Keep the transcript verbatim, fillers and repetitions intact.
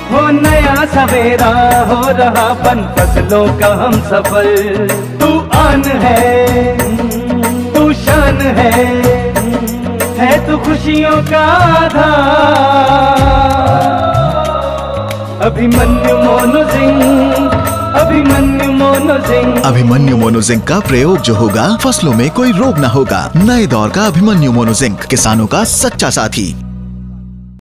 हो नया सवेरा हो रहा बन फसलों का हम सफर। तू आन है तू शान है है तू खुशियों का आधार। Abhimanyu mono zinc Abhimanyu mono zinc Abhimanyu mono zinc का प्रयोग जो होगा फसलों में कोई रोग न होगा। नए दौर का अभिमन्यु मोनो जिंक, किसानों का सच्चा साथी।